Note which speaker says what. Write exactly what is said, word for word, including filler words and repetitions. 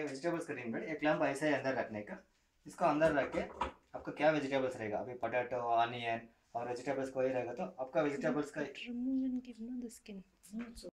Speaker 1: ये vegetables cutting bed, एक lamp ऐसा ही अंदर रखने का। इसको अंदर रख के आपका क्या वेजिटेबल्स रहेगा, अभी पोटैटो, ऑनियन और वेजिटेबल्स कोई रहेगा तो आपका वेजिटेबल्स का